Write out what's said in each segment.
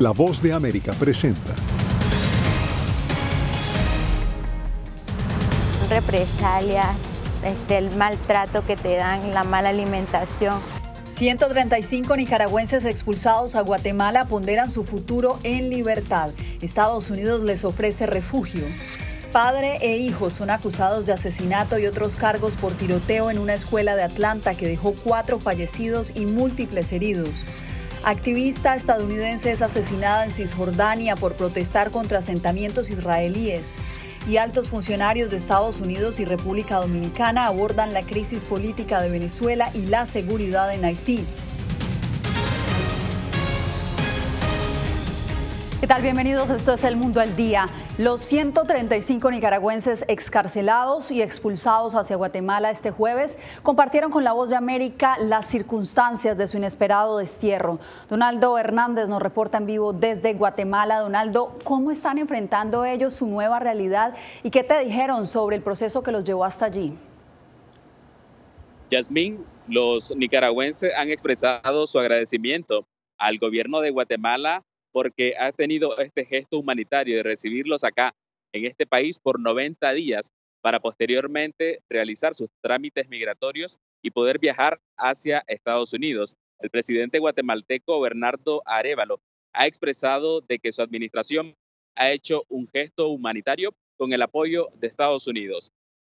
La Voz de América presenta. Represalias, el maltrato que te dan, la mala alimentación. 135 nicaragüenses expulsados a Guatemala ponderan su futuro en libertad. Estados Unidos les ofrece refugio. Padre e hijo son acusados de asesinato y otros cargos por tiroteo en una escuela de Atlanta que dejó 4 fallecidos y múltiples heridos. Activista estadounidense es asesinada en Cisjordania por protestar contra asentamientos israelíes. Y altos funcionarios de Estados Unidos y República Dominicana abordan la crisis política de Venezuela y la seguridad en Haití. ¿Qué tal? Bienvenidos, esto es El Mundo al Día. Los 135 nicaragüenses excarcelados y expulsados hacia Guatemala este jueves compartieron con La Voz de América las circunstancias de su inesperado destierro. Donaldo Hernández nos reporta en vivo desde Guatemala. Donaldo, ¿cómo están enfrentando ellos su nueva realidad y qué te dijeron sobre el proceso que los llevó hasta allí? Yasmín, los nicaragüenses han expresado su agradecimiento al gobierno de Guatemala porque ha tenido este gesto humanitario de recibirlos acá en este país por 90 días para posteriormente realizar sus trámites migratorios y poder viajar hacia Estados Unidos. El presidente guatemalteco Bernardo Arévalo ha expresado de que su administración ha hecho un gesto humanitario con el apoyo de Estados Unidos.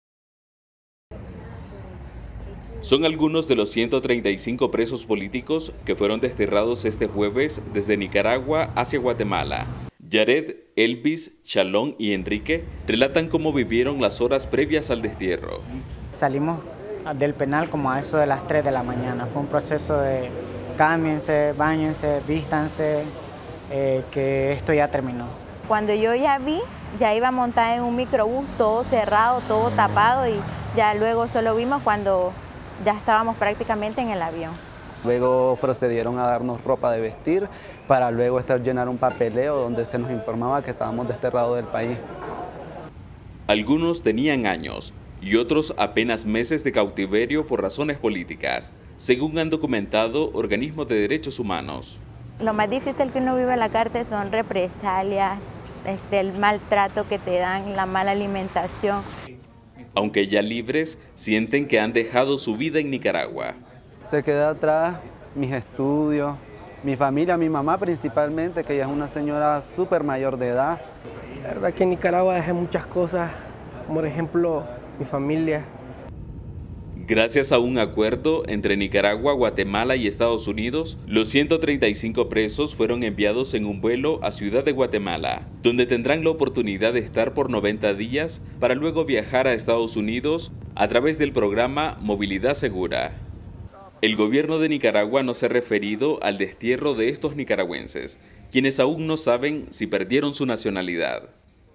Son algunos de los 135 presos políticos que fueron desterrados este jueves desde Nicaragua hacia Guatemala. Yared, Elvis, Chalón y Enrique relatan cómo vivieron las horas previas al destierro. Salimos del penal como a eso de las 3 de la mañana. Fue un proceso de cámbiense, báñense, vístanse, que esto ya terminó. Cuando yo ya vi, ya iba montada en un microbús, todo cerrado, todo tapado, y ya luego solo vimos cuando ya estábamos prácticamente en el avión. Luego procedieron a darnos ropa de vestir para luego llenar un papeleo donde se nos informaba que estábamos desterrados del país. Algunos tenían años y otros apenas meses de cautiverio por razones políticas, según han documentado organismos de derechos humanos. Lo más difícil que uno vive en la cárcel son represalias, el maltrato que te dan, la mala alimentación. Aunque ya libres, sienten que han dejado su vida en Nicaragua. Se queda atrás mis estudios, mi familia, mi mamá principalmente, que ella es una señora súper mayor de edad. La verdad que en Nicaragua dejé muchas cosas, como por ejemplo mi familia. Gracias a un acuerdo entre Nicaragua, Guatemala y Estados Unidos, los 135 presos fueron enviados en un vuelo a Ciudad de Guatemala, donde tendrán la oportunidad de estar por 90 días para luego viajar a Estados Unidos a través del programa Movilidad Segura. El gobierno de Nicaragua no se ha referido al destierro de estos nicaragüenses, quienes aún no saben si perdieron su nacionalidad.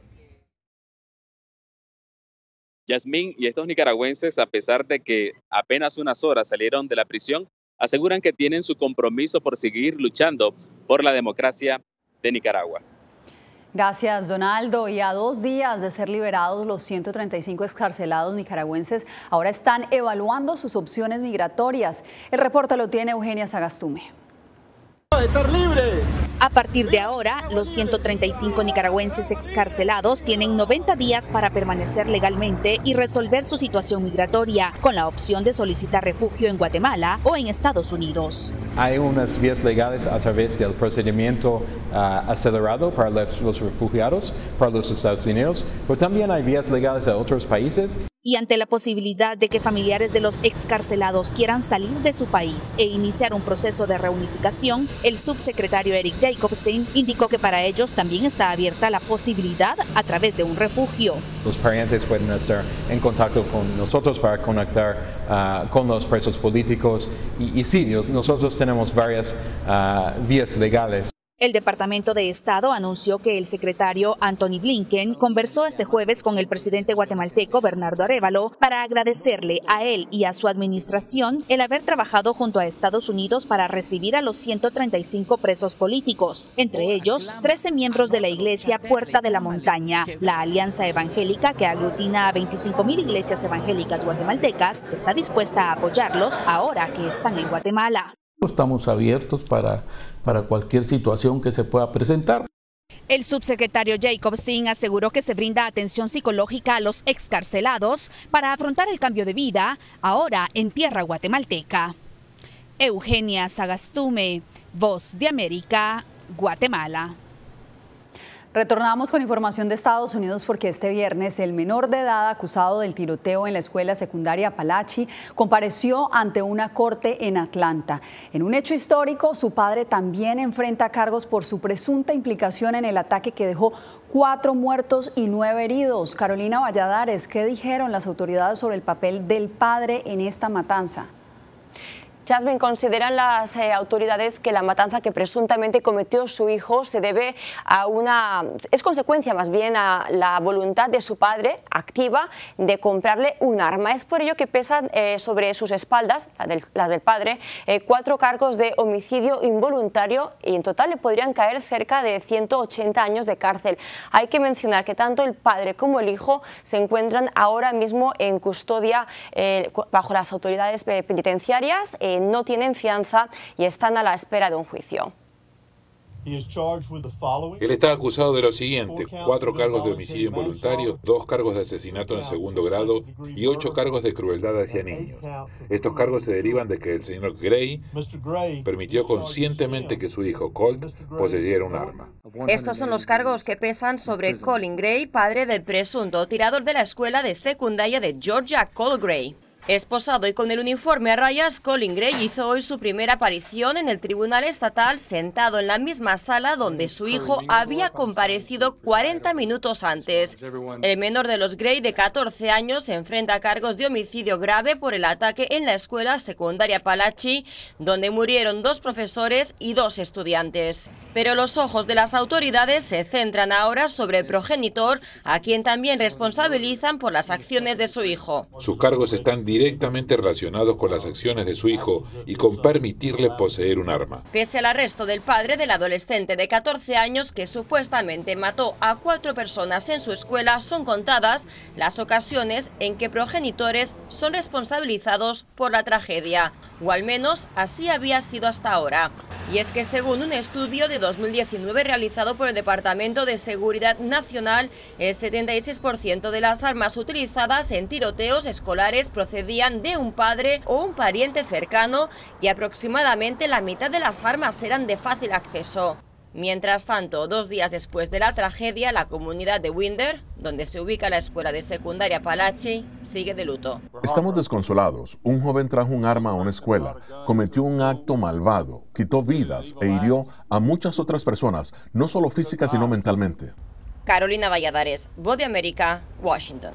Yasmín, y estos nicaragüenses, a pesar de que apenas unas horas salieron de la prisión, aseguran que tienen su compromiso por seguir luchando por la democracia de Nicaragua. Gracias, Donaldo. Y a 2 días de ser liberados, los 135 excarcelados nicaragüenses ahora están evaluando sus opciones migratorias. El reporte lo tiene Eugenia Sagastume. ¡Estar libre! A partir de ahora, los 135 nicaragüenses excarcelados tienen 90 días para permanecer legalmente y resolver su situación migratoria, con la opción de solicitar refugio en Guatemala o en Estados Unidos. Hay unas vías legales a través del procedimiento acelerado para los refugiados, para los Estados Unidos, pero también hay vías legales a otros países. Y ante la posibilidad de que familiares de los excarcelados quieran salir de su país e iniciar un proceso de reunificación, el subsecretario Eric Jacobstein indicó que para ellos también está abierta la posibilidad a través de un refugio. Los parientes pueden estar en contacto con nosotros para conectar con los presos políticos y sí, nosotros tenemos varias vías legales. El Departamento de Estado anunció que el secretario Antony Blinken conversó este jueves con el presidente guatemalteco Bernardo Arévalo para agradecerle a él y a su administración el haber trabajado junto a Estados Unidos para recibir a los 135 presos políticos, entre ellos 13 miembros de la Iglesia Puerta de la Montaña. La Alianza Evangélica, que aglutina a 25,000 iglesias evangélicas guatemaltecas, está dispuesta a apoyarlos ahora que están en Guatemala. Estamos abiertos para cualquier situación que se pueda presentar. El subsecretario Jacobstein aseguró que se brinda atención psicológica a los excarcelados para afrontar el cambio de vida ahora en tierra guatemalteca. Eugenia Sagastume, Voz de América, Guatemala. Retornamos con información de Estados Unidos porque este viernes el menor de edad acusado del tiroteo en la escuela secundaria Apalachee compareció ante una corte en Atlanta. En un hecho histórico, su padre también enfrenta cargos por su presunta implicación en el ataque que dejó 4 muertos y 9 heridos. Carolina Valladares, ¿qué dijeron las autoridades sobre el papel del padre en esta matanza? Jasmine, consideran las autoridades que la matanza que presuntamente cometió su hijo se debe a es consecuencia más bien a la voluntad de su padre activa de comprarle un arma. Es por ello que pesan sobre sus espaldas, las del padre, 4 cargos de homicidio involuntario y en total le podrían caer cerca de 180 años de cárcel. Hay que mencionar que tanto el padre como el hijo se encuentran ahora mismo en custodia bajo las autoridades penitenciarias. No tienen fianza y están a la espera de un juicio. Él está acusado de lo siguiente: 4 cargos de homicidio involuntario, 2 cargos de asesinato en segundo grado y 8 cargos de crueldad hacia niños. Estos cargos se derivan de que el señor Gray permitió conscientemente que su hijo Colt poseyera un arma. Estos son los cargos que pesan sobre Colin Gray, padre del presunto tirador de la escuela de secundaria de Georgia, Cole Gray. Esposado y con el uniforme a rayas, Colin Gray hizo hoy su primera aparición en el Tribunal Estatal sentado en la misma sala donde su hijo había comparecido 40 minutos antes. El menor de los Gray, de 14 años, se enfrenta a cargos de homicidio grave por el ataque en la escuela secundaria Apalachee, donde murieron 2 profesores y 2 estudiantes. Pero los ojos de las autoridades se centran ahora sobre el progenitor, a quien también responsabilizan por las acciones de su hijo. Sus cargos están directamente relacionados con las acciones de su hijo y con permitirle poseer un arma. Pese al arresto del padre del adolescente de 14 años que supuestamente mató a 4 personas en su escuela, son contadas las ocasiones en que progenitores son responsabilizados por la tragedia, o al menos así había sido hasta ahora. Y es que según un estudio de 2019 realizado por el Departamento de Seguridad Nacional, el 76% de las armas utilizadas en tiroteos escolares procedían de un padre o un pariente cercano y aproximadamente la mitad de las armas eran de fácil acceso. Mientras tanto, 2 días después de la tragedia, la comunidad de Winder, donde se ubica la escuela de secundaria Apalachee, sigue de luto. Estamos desconsolados. Un joven trajo un arma a una escuela, cometió un acto malvado, quitó vidas e hirió a muchas otras personas, no solo físicas sino mentalmente. Carolina Valladares, Voz de América, Washington.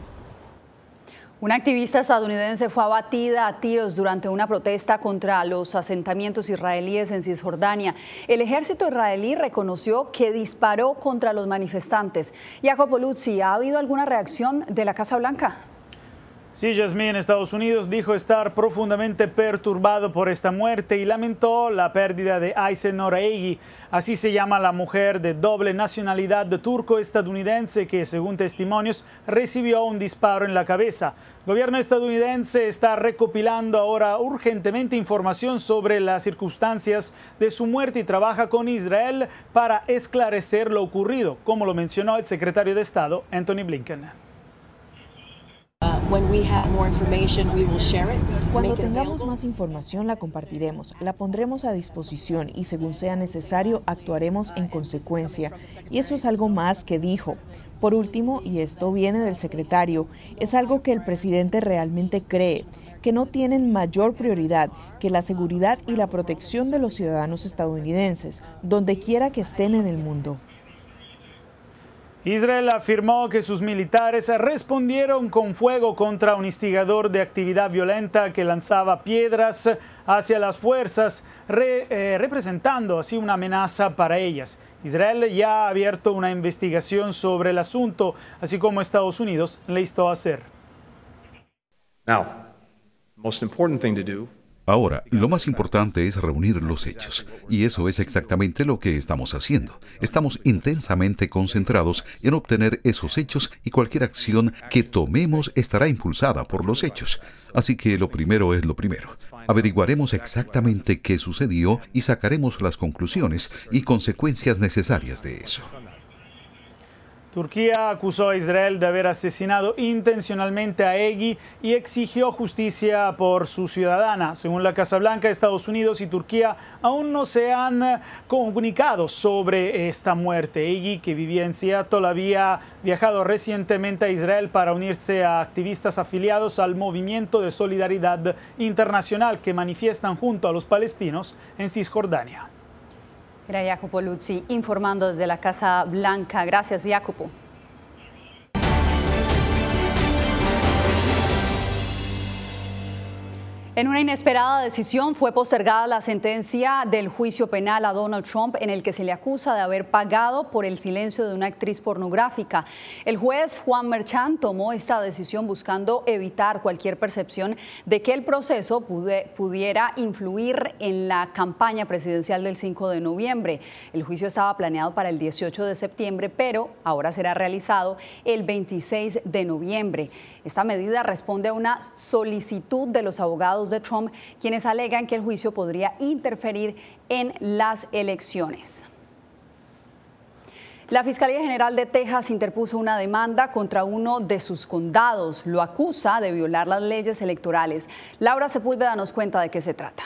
Una activista estadounidense fue abatida a tiros durante una protesta contra los asentamientos israelíes en Cisjordania. El ejército israelí reconoció que disparó contra los manifestantes. Jacopo Luzzi, ¿ha habido alguna reacción de la Casa Blanca? Sí, Jasmine, Estados Unidos dijo estar profundamente perturbado por esta muerte y lamentó la pérdida de Aysen Oreigi, así se llama la mujer de doble nacionalidad turco-estadounidense que, según testimonios, recibió un disparo en la cabeza. El gobierno estadounidense está recopilando ahora urgentemente información sobre las circunstancias de su muerte y trabaja con Israel para esclarecer lo ocurrido, como lo mencionó el secretario de Estado, Antony Blinken. Cuando tengamos más información la compartiremos, la pondremos a disposición y según sea necesario actuaremos en consecuencia. Y eso es algo más que dijo. Por último, y esto viene del secretario, es algo que el presidente realmente cree, que no tienen mayor prioridad que la seguridad y la protección de los ciudadanos estadounidenses, donde quiera que estén en el mundo. Israel afirmó que sus militares respondieron con fuego contra un instigador de actividad violenta que lanzaba piedras hacia las fuerzas, representando así una amenaza para ellas. Israel ya ha abierto una investigación sobre el asunto, así como Estados Unidos le instó a hacer. Now, the most important thing to do Ahora, lo más importante es reunir los hechos, y eso es exactamente lo que estamos haciendo. Estamos intensamente concentrados en obtener esos hechos y cualquier acción que tomemos estará impulsada por los hechos. Así que lo primero es lo primero. Averiguaremos exactamente qué sucedió y sacaremos las conclusiones y consecuencias necesarias de eso. Turquía acusó a Israel de haber asesinado intencionalmente a Egi y exigió justicia por su ciudadana. Según la Casa Blanca, Estados Unidos y Turquía aún no se han comunicado sobre esta muerte. Egi, que vivía en Seattle, había viajado recientemente a Israel para unirse a activistas afiliados al Movimiento de Solidaridad Internacional que manifiestan junto a los palestinos en Cisjordania. Era Jacopo Luzzi informando desde la Casa Blanca. Gracias, Jacopo. En una inesperada decisión fue postergada la sentencia del juicio penal a Donald Trump en el que se le acusa de haber pagado por el silencio de una actriz pornográfica. El juez Juan Merchan tomó esta decisión buscando evitar cualquier percepción de que el proceso pudiera influir en la campaña presidencial del 5 de noviembre. El juicio estaba planeado para el 18 de septiembre, pero ahora será realizado el 26 de noviembre. Esta medida responde a una solicitud de los abogados de Trump, quienes alegan que el juicio podría interferir en las elecciones. La Fiscalía General de Texas interpuso una demanda contra uno de sus condados. Lo acusa de violar las leyes electorales. Laura Sepúlveda nos cuenta de qué se trata.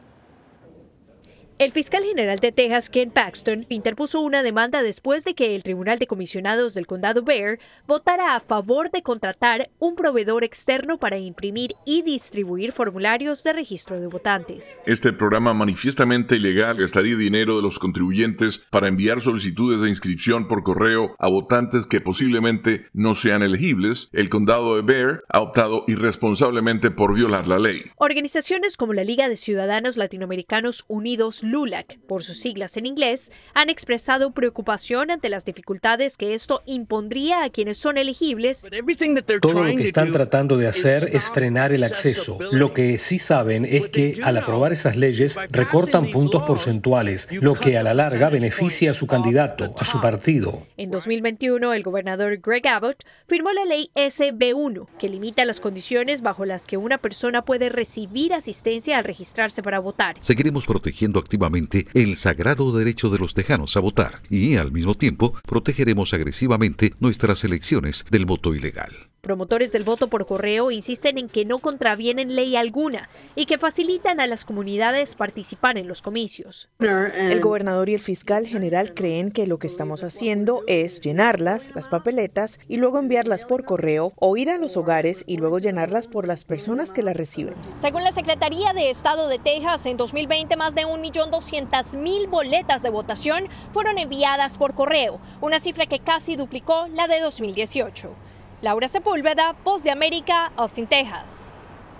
El fiscal general de Texas, Ken Paxton, interpuso una demanda después de que el Tribunal de Comisionados del Condado Bexar votara a favor de contratar un proveedor externo para imprimir y distribuir formularios de registro de votantes. Este programa manifiestamente ilegal gastaría dinero de los contribuyentes para enviar solicitudes de inscripción por correo a votantes que posiblemente no sean elegibles. El Condado de Bexar ha optado irresponsablemente por violar la ley. Organizaciones como la Liga de Ciudadanos Latinoamericanos Unidos, LULAC, por sus siglas en inglés, han expresado preocupación ante las dificultades que esto impondría a quienes son elegibles. Todo lo que están tratando de hacer es frenar el acceso. Lo que sí saben es que al aprobar esas leyes recortan puntos porcentuales, lo que a la larga beneficia a su candidato, a su partido. En 2021, el gobernador Greg Abbott firmó la ley SB1, que limita las condiciones bajo las que una persona puede recibir asistencia al registrarse para votar. Seguiremos protegiendo activamente el sagrado derecho de los tejanos a votar y, al mismo tiempo, protegeremos agresivamente nuestras elecciones del voto ilegal. Promotores del voto por correo insisten en que no contravienen ley alguna y que facilitan a las comunidades participar en los comicios. El gobernador y el fiscal general creen que lo que estamos haciendo es llenarlas, las papeletas, y luego enviarlas por correo o ir a los hogares y luego llenarlas por las personas que las reciben. Según la Secretaría de Estado de Texas, en 2020 más de 1.200.000 boletas de votación fueron enviadas por correo, una cifra que casi duplicó la de 2018. Laura Sepúlveda, Voz de América, Austin, Texas.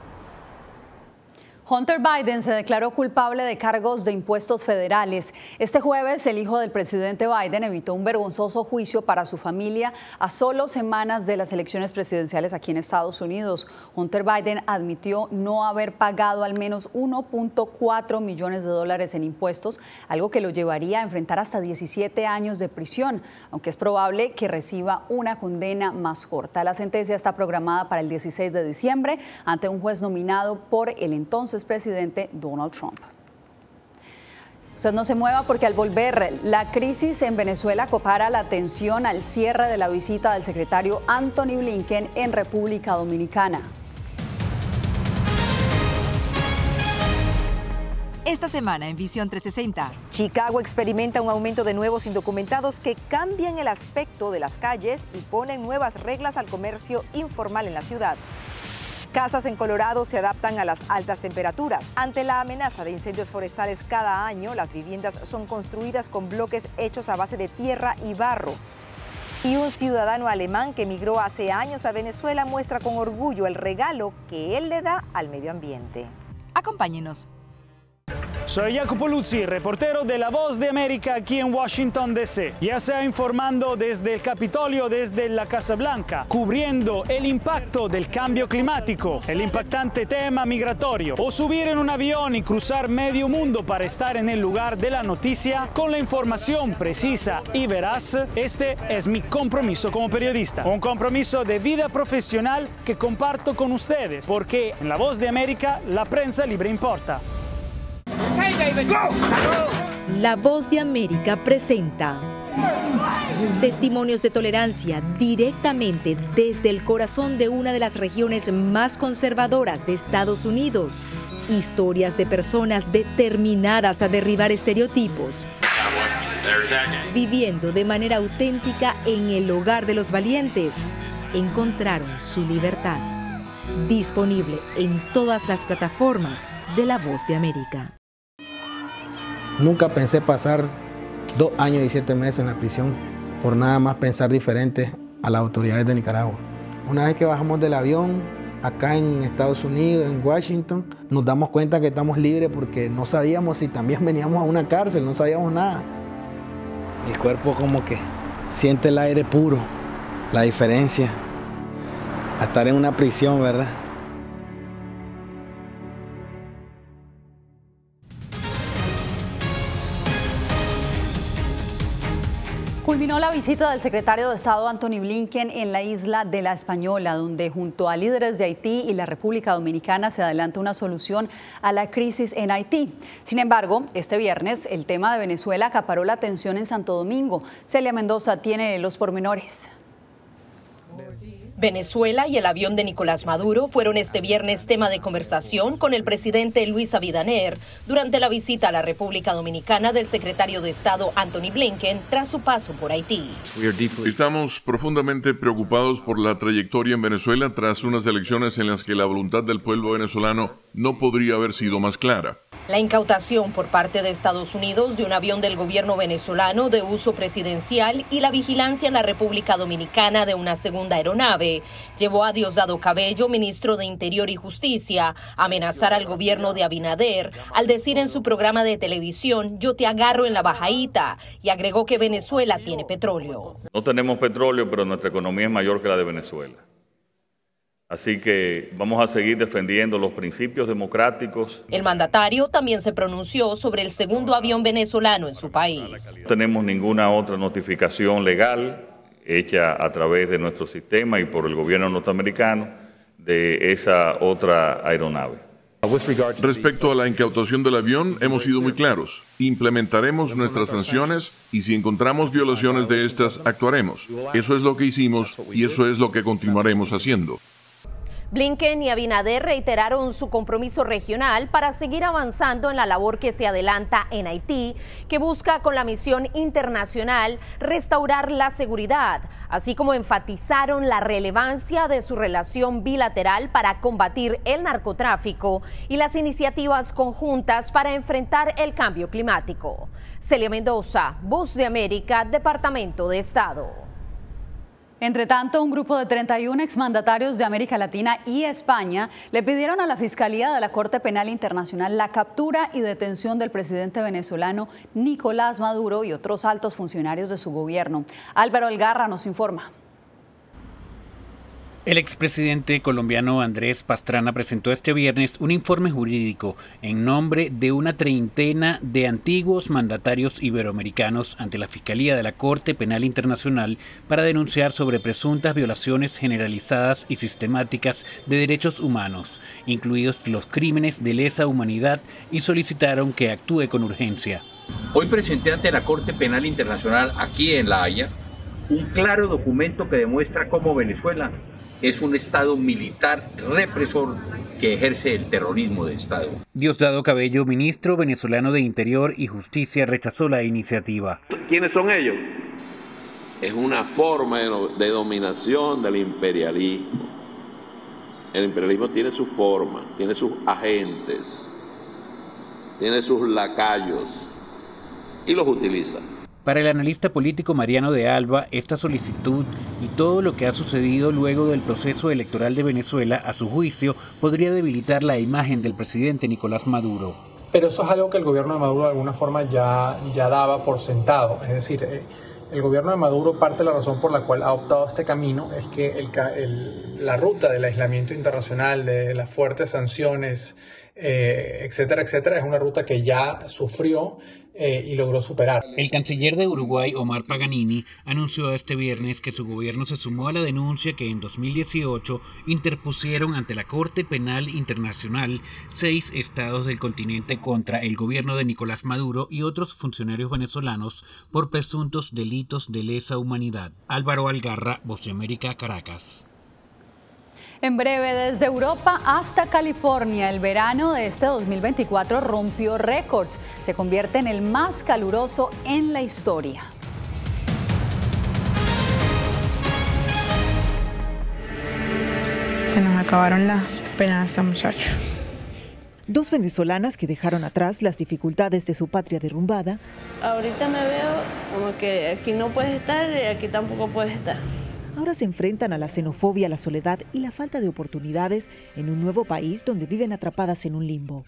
Hunter Biden se declaró culpable de cargos de impuestos federales. Este jueves, el hijo del presidente Biden evitó un vergonzoso juicio para su familia a solo semanas de las elecciones presidenciales aquí en Estados Unidos. Hunter Biden admitió no haber pagado al menos 1.4 millones de dólares en impuestos, algo que lo llevaría a enfrentar hasta 17 años de prisión, aunque es probable que reciba una condena más corta. La sentencia está programada para el 16 de diciembre ante un juez nominado por el entonces presidente Donald Trump. Usted no se mueva porque al volver, la crisis en Venezuela acopara la atención al cierre de la visita del secretario Antony Blinken en República Dominicana. Esta semana en Visión 360. Chicago experimenta un aumento de nuevos indocumentados que cambian el aspecto de las calles y ponen nuevas reglas al comercio informal en la ciudad. Casas en Colorado se adaptan a las altas temperaturas. Ante la amenaza de incendios forestales cada año, las viviendas son construidas con bloques hechos a base de tierra y barro. Y un ciudadano alemán que emigró hace años a Venezuela muestra con orgullo el regalo que él le da al medio ambiente. Acompáñenos. Soy Jacopo Luzzi, reportero de La Voz de América aquí en Washington, D.C. Ya sea informando desde el Capitolio, desde la Casa Blanca, cubriendo el impacto del cambio climático, el impactante tema migratorio, o subir en un avión y cruzar medio mundo para estar en el lugar de la noticia con la información precisa y veraz, este es mi compromiso como periodista. Un compromiso de vida profesional que comparto con ustedes, porque en La Voz de América la prensa libre importa. La Voz de América presenta testimonios de tolerancia directamente desde el corazón de una de las regiones más conservadoras de Estados Unidos. Historias de personas determinadas a derribar estereotipos, viviendo de manera auténtica en el hogar de los valientes. Encontraron su libertad. Disponible en todas las plataformas de La Voz de América. Nunca pensé pasar 2 años y 7 meses en la prisión por nada más pensar diferente a las autoridades de Nicaragua. Una vez que bajamos del avión, acá en Estados Unidos, en Washington, nos damos cuenta que estamos libres porque no sabíamos si también veníamos a una cárcel, no sabíamos nada. El cuerpo como que siente el aire puro, la diferencia a estar en una prisión, ¿verdad? Culminó la visita del secretario de Estado Antony Blinken en la isla de La Española, donde junto a líderes de Haití y la República Dominicana se adelanta una solución a la crisis en Haití. Sin embargo, este viernes el tema de Venezuela acaparó la atención en Santo Domingo. Celia Mendoza tiene los pormenores. Venezuela y el avión de Nicolás Maduro fueron este viernes tema de conversación con el presidente Luis Abinader durante la visita a la República Dominicana del secretario de Estado Antony Blinken tras su paso por Haití. Estamos profundamente preocupados por la trayectoria en Venezuela tras unas elecciones en las que la voluntad del pueblo venezolano no podría haber sido más clara. La incautación por parte de Estados Unidos de un avión del gobierno venezolano de uso presidencial y la vigilancia en la República Dominicana de una segunda aeronave llevó a Diosdado Cabello, ministro de Interior y Justicia, a amenazar al gobierno de Abinader al decir en su programa de televisión: "Yo te agarro en la bajadita", y agregó que Venezuela tiene petróleo. No tenemos petróleo, pero nuestra economía es mayor que la de Venezuela. Así que vamos a seguir defendiendo los principios democráticos. El mandatario también se pronunció sobre el segundo avión venezolano en su país. No tenemos ninguna otra notificación legal hecha a través de nuestro sistema y por el gobierno norteamericano de esa otra aeronave. Respecto a la incautación del avión, hemos sido muy claros. Implementaremos nuestras sanciones y si encontramos violaciones de estas, actuaremos. Eso es lo que hicimos y eso es lo que continuaremos haciendo. Blinken y Abinader reiteraron su compromiso regional para seguir avanzando en la labor que se adelanta en Haití, que busca con la misión internacional restaurar la seguridad, así como enfatizaron la relevancia de su relación bilateral para combatir el narcotráfico y las iniciativas conjuntas para enfrentar el cambio climático. Celia Mendoza, Voz de América, Departamento de Estado. Entre tanto, un grupo de 31 exmandatarios de América Latina y España le pidieron a la Fiscalía de la Corte Penal Internacional la captura y detención del presidente venezolano Nicolás Maduro y otros altos funcionarios de su gobierno. Álvaro Elgarra nos informa. El expresidente colombiano Andrés Pastrana presentó este viernes un informe jurídico en nombre de una treintena de antiguos mandatarios iberoamericanos ante la Fiscalía de la Corte Penal Internacional para denunciar sobre presuntas violaciones generalizadas y sistemáticas de derechos humanos, incluidos los crímenes de lesa humanidad, y solicitaron que actúe con urgencia. Hoy presenté ante la Corte Penal Internacional aquí en La Haya un claro documento que demuestra cómo Venezuela es un Estado militar represor que ejerce el terrorismo de Estado. Diosdado Cabello, ministro venezolano de Interior y Justicia, rechazó la iniciativa. ¿Quiénes son ellos? Es una forma de dominación del imperialismo. El imperialismo tiene su forma, tiene sus agentes, tiene sus lacayos y los utiliza. Para el analista político Mariano de Alba, esta solicitud y todo lo que ha sucedido luego del proceso electoral de Venezuela, a su juicio, podría debilitar la imagen del presidente Nicolás Maduro. pero eso es algo que el gobierno de Maduro de alguna forma ya daba por sentado. Es decir, el gobierno de Maduro, parte de la razón por la cual ha optado este camino es que la ruta del aislamiento internacional, de las fuertes sanciones, etcétera, etcétera, es una ruta que ya sufrió y logró superar. El canciller de Uruguay, Omar Paganini, anunció este viernes que su gobierno se sumó a la denuncia que en 2018 interpusieron ante la Corte Penal Internacional 6 estados del continente contra el gobierno de Nicolás Maduro y otros funcionarios venezolanos por presuntos delitos de lesa humanidad. Álvaro Algarra, Voz de América, Caracas. En breve, desde Europa hasta California, el verano de este 2024 rompió récords. Se convierte en el más caluroso en la historia. Se nos acabaron las esperanzas, muchachos. Dos venezolanas que dejaron atrás las dificultades de su patria derrumbada. Ahorita me veo como que aquí no puedes estar y aquí tampoco puedes estar. Ahora se enfrentan a la xenofobia, la soledad y la falta de oportunidades en un nuevo país donde viven atrapadas en un limbo.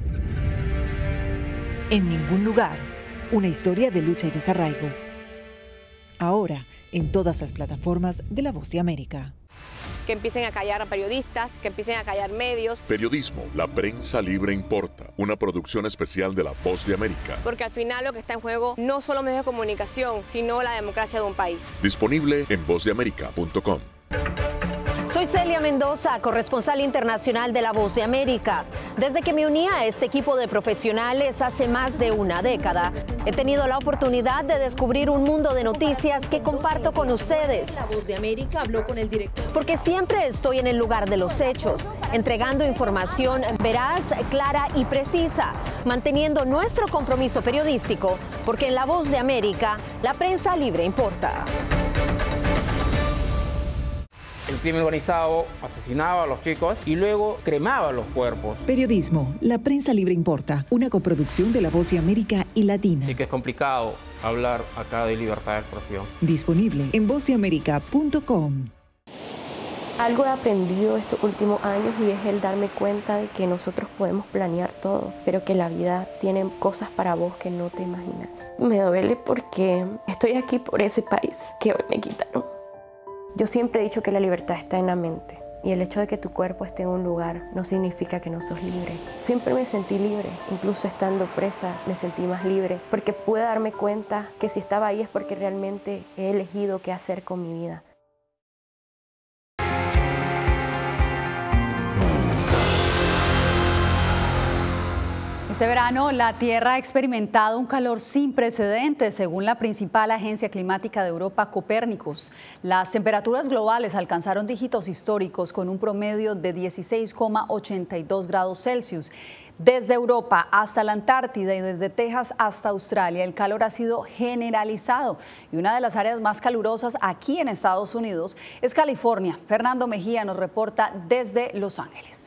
En ningún lugar, una historia de lucha y desarraigo. Ahora, en todas las plataformas de La Voz de América. Que empiecen a callar a periodistas, que empiecen a callar medios. Periodismo, la prensa libre importa. Una producción especial de La Voz de América. Porque al final lo que está en juego no solo medios de comunicación, sino la democracia de un país. Disponible en vozdeamerica.com. Soy Celia Mendoza, corresponsal internacional de La Voz de América. Desde que me uní a este equipo de profesionales hace más de una década, he tenido la oportunidad de descubrir un mundo de noticias que comparto con ustedes. La Voz de América habló con el director. Porque siempre estoy en el lugar de los hechos, entregando información veraz, clara y precisa, manteniendo nuestro compromiso periodístico, porque en La Voz de América, la prensa libre importa. El crimen organizado asesinaba a los chicos y luego cremaba los cuerpos. Periodismo, la prensa libre importa, una coproducción de La Voz de América y Latina. Sí que es complicado hablar acá de libertad de expresión. Disponible en vozdeamerica.com. Algo he aprendido estos últimos años y es el darme cuenta de que nosotros podemos planear todo, pero que la vida tiene cosas para vos que no te imaginas. Me duele porque estoy aquí por ese país que hoy me quitaron. Yo siempre he dicho que la libertad está en la mente y el hecho de que tu cuerpo esté en un lugar no significa que no sos libre. Siempre me sentí libre, incluso estando presa me sentí más libre porque pude darme cuenta que si estaba ahí es porque realmente he elegido qué hacer con mi vida. Este verano, la Tierra ha experimentado un calor sin precedentes, según la principal agencia climática de Europa, Copérnicus. Las temperaturas globales alcanzaron dígitos históricos con un promedio de 16,82 grados Celsius. Desde Europa hasta la Antártida y desde Texas hasta Australia, el calor ha sido generalizado. Y una de las áreas más calurosas aquí en Estados Unidos es California. Fernando Mejía nos reporta desde Los Ángeles.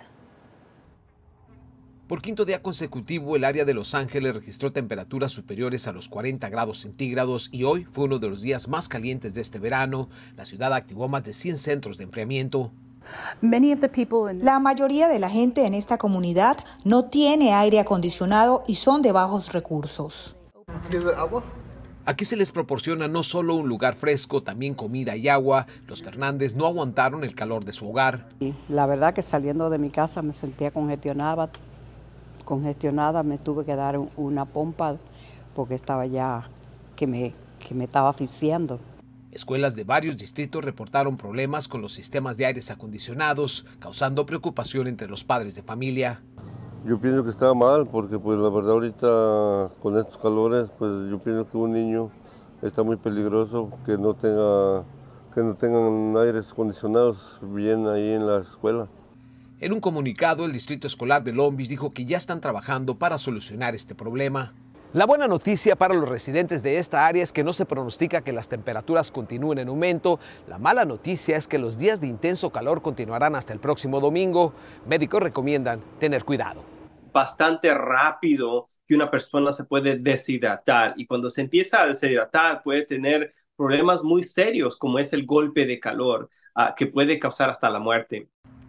Por quinto día consecutivo, el área de Los Ángeles registró temperaturas superiores a los 40 grados centígrados y hoy fue uno de los días más calientes de este verano. La ciudad activó más de 100 centros de enfriamiento. La mayoría de la gente en esta comunidad no tiene aire acondicionado y son de bajos recursos. Aquí se les proporciona no solo un lugar fresco, también comida y agua. Los Fernández no aguantaron el calor de su hogar. La verdad que saliendo de mi casa me sentía congestionada, me tuve que dar una pompa porque estaba ya que me estaba asfixiando. Escuelas de varios distritos reportaron problemas con los sistemas de aires acondicionados, causando preocupación entre los padres de familia. Yo pienso que está mal porque pues la verdad ahorita con estos calores pues yo pienso que un niño está muy peligroso que no tengan aires acondicionados bien ahí en la escuela. En un comunicado, el Distrito Escolar de Long Beach dijo que ya están trabajando para solucionar este problema. La buena noticia para los residentes de esta área es que no se pronostica que las temperaturas continúen en aumento. La mala noticia es que los días de intenso calor continuarán hasta el próximo domingo. Médicos recomiendan tener cuidado. Bastante rápido que una persona se puede deshidratar y cuando se empieza a deshidratar puede tener problemas muy serios como es el golpe de calor que puede causar hasta la muerte.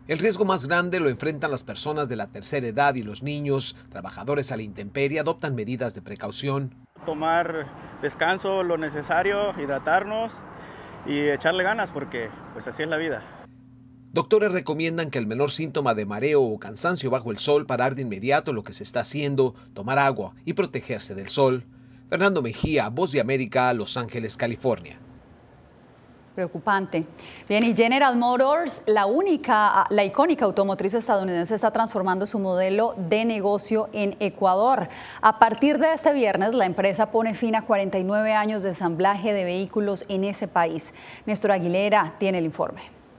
El riesgo más grande lo enfrentan las personas de la tercera edad y los niños. Trabajadores a la intemperie adoptan medidas de precaución. Tomar descanso, lo necesario, hidratarnos y echarle ganas porque pues así es la vida. Doctores recomiendan que el menor síntoma de mareo o cansancio bajo el sol, parar de inmediato lo que se está haciendo, tomar agua y protegerse del sol. Fernando Mejía, Voz de América, Los Ángeles, California. Preocupante. Bien, y General Motors, la icónica automotriz estadounidense, está transformando su modelo de negocio en Ecuador. A partir de este viernes, la empresa pone fin a 49 años de ensamblaje de vehículos en ese país. Néstor Aguilera tiene el informe.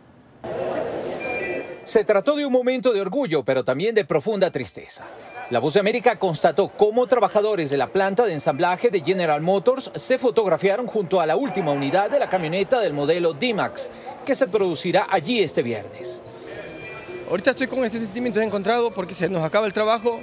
Se trató de un momento de orgullo, pero también de profunda tristeza. La Voz de América constató cómo trabajadores de la planta de ensamblaje de General Motors se fotografiaron junto a la última unidad de la camioneta del modelo D-Max, que se producirá allí este viernes. Ahorita estoy con este sentimiento encontrado porque se nos acaba el trabajo.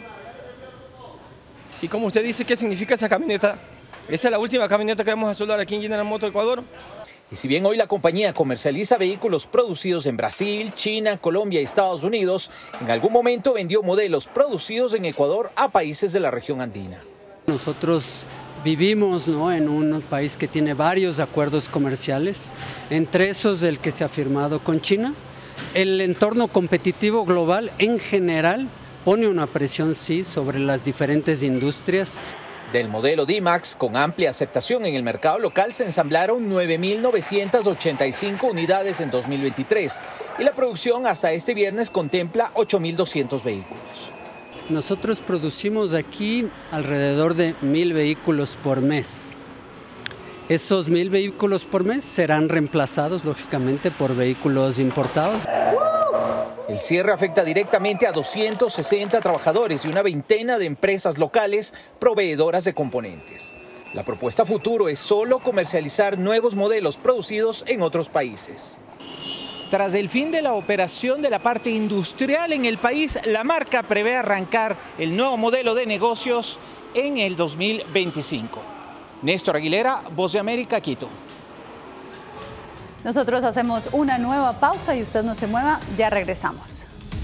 Y como usted dice, ¿qué significa esa camioneta? Esa es la última camioneta que vamos a soldar aquí en General Motors Ecuador. Y si bien hoy la compañía comercializa vehículos producidos en Brasil, China, Colombia y Estados Unidos, en algún momento vendió modelos producidos en Ecuador a países de la región andina. Nosotros vivimos, ¿no?, en un país que tiene varios acuerdos comerciales, entre esos el que se ha firmado con China. El entorno competitivo global en general pone una presión, sí, sobre las diferentes industrias. Del modelo D-Max, con amplia aceptación en el mercado local, se ensamblaron 9.985 unidades en 2023 y la producción hasta este viernes contempla 8.200 vehículos. Nosotros producimos aquí alrededor de 1.000 vehículos por mes. Esos 1.000 vehículos por mes serán reemplazados, lógicamente, por vehículos importados. El cierre afecta directamente a 260 trabajadores y una veintena de empresas locales proveedoras de componentes. La propuesta futuro es solo comercializar nuevos modelos producidos en otros países. Tras el fin de la operación de la parte industrial en el país, la marca prevé arrancar el nuevo modelo de negocios en el 2025. Néstor Aguilera, Voz de América, Quito. Nosotros hacemos una nueva pausa y usted no se mueva, ya regresamos.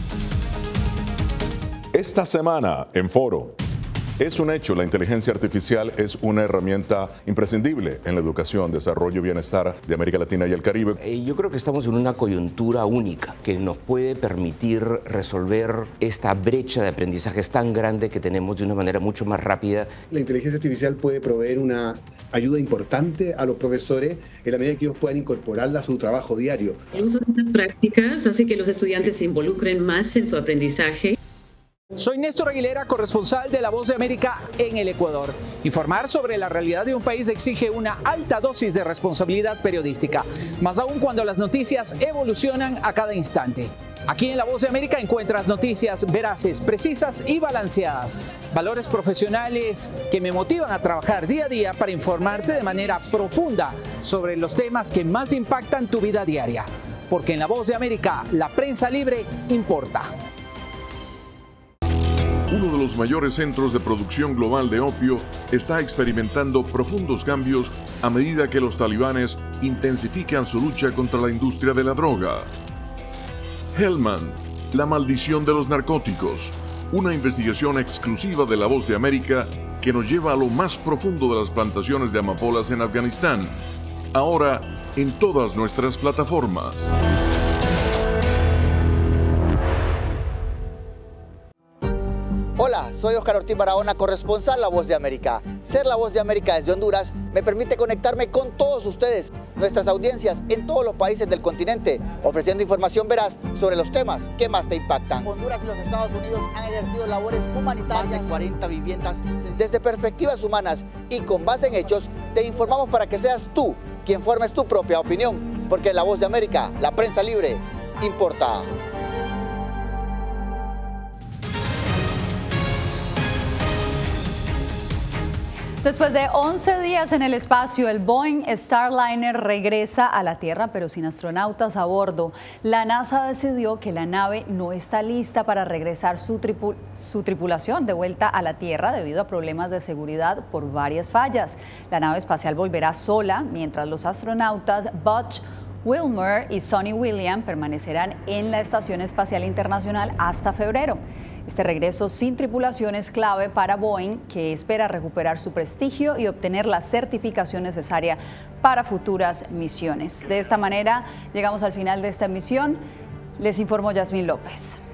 Esta semana en Foro. Es un hecho, la inteligencia artificial es una herramienta imprescindible en la educación, desarrollo y bienestar de América Latina y el Caribe. Yo creo que estamos en una coyuntura única que nos puede permitir resolver esta brecha de aprendizajes tan grande que tenemos de una manera mucho más rápida. La inteligencia artificial puede proveer una ayuda importante a los profesores en la medida que ellos puedan incorporarla a su trabajo diario. El uso de estas prácticas hace que los estudiantes se involucren más en su aprendizaje. Soy Néstor Aguilera, corresponsal de La Voz de América en el Ecuador. Informar sobre la realidad de un país exige una alta dosis de responsabilidad periodística, más aún cuando las noticias evolucionan a cada instante. Aquí en La Voz de América encuentras noticias veraces, precisas y balanceadas. Valores profesionales que me motivan a trabajar día a día para informarte de manera profunda sobre los temas que más impactan tu vida diaria. Porque en La Voz de América, la prensa libre importa. Uno de los mayores centros de producción global de opio está experimentando profundos cambios a medida que los talibanes intensifican su lucha contra la industria de la droga. Helmand, la maldición de los narcóticos, una investigación exclusiva de La Voz de América que nos lleva a lo más profundo de las plantaciones de amapolas en Afganistán. Ahora en todas nuestras plataformas. Hola, soy Oscar Ortiz Barahona, corresponsal La Voz de América. Ser La Voz de América desde Honduras me permite conectarme con todos ustedes, nuestras audiencias en todos los países del continente, ofreciendo información veraz sobre los temas que más te impactan. Honduras y los Estados Unidos han ejercido labores humanitarias, más de 40 viviendas. Desde perspectivas humanas y con base en hechos, te informamos para que seas tú quien formes tu propia opinión, porque en La Voz de América, la prensa libre, importa. Después de 11 días en el espacio, el Boeing Starliner regresa a la Tierra, pero sin astronautas a bordo. La NASA decidió que la nave no está lista para regresar su tripulación de vuelta a la Tierra debido a problemas de seguridad por varias fallas. La nave espacial volverá sola, mientras los astronautas Buzz Wilmer y Sonny William permanecerán en la Estación Espacial Internacional hasta febrero. Este regreso sin tripulación es clave para Boeing, que espera recuperar su prestigio y obtener la certificación necesaria para futuras misiones. De esta manera, llegamos al final de esta emisión. Les informó Yasmín López.